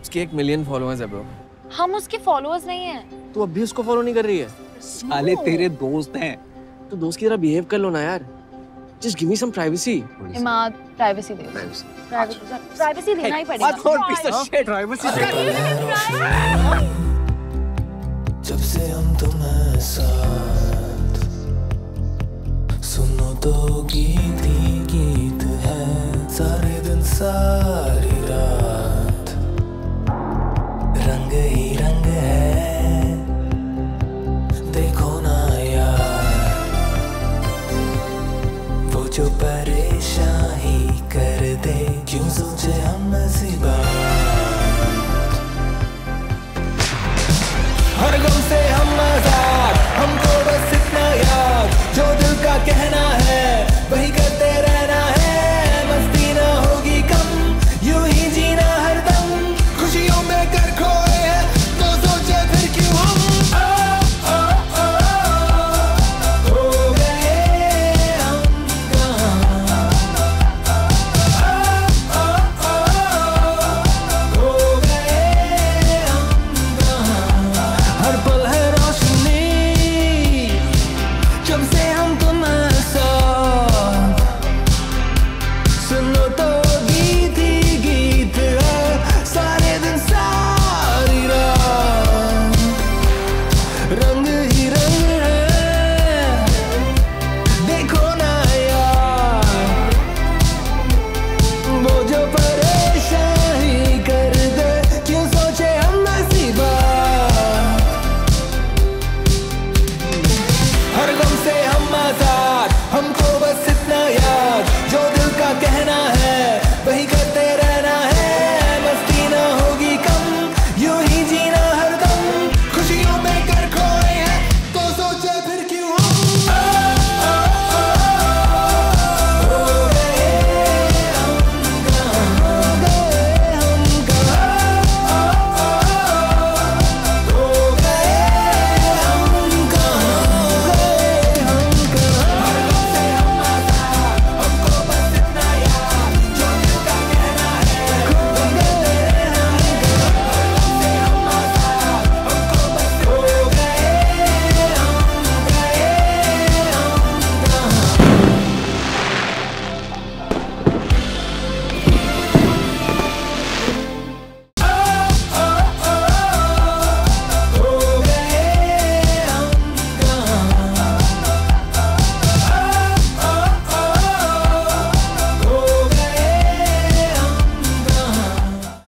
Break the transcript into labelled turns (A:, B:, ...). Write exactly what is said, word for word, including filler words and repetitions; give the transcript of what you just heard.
A: उसके एक million followers है ब्रो।
B: हम उसके फॉलोअर्स नहीं हैं।
A: तू अब भी उसको फॉलो नहीं कर रही है?
C: साले तेरे दोस्त हैं।
A: तो दोस्त की तरह बिहेव कर लो ना यार। Just give me some privacy.
B: Imad, privacy दे।
A: Privacy.
B: प्राइवेसी देना ही पड़ेगा।
C: प्राइवेसी
D: जब से हम तुम्हें साथ, सुनो तो गीत ही गीत है, सारे दिन सारी रात रंग ही रंग है, देखो ना यार वो जो परेशान ही कर दे, क्यों सोचे हम ऐसी बात। हर गम से हम आजाद, हमको बस इतना याद, जो दिल का कहना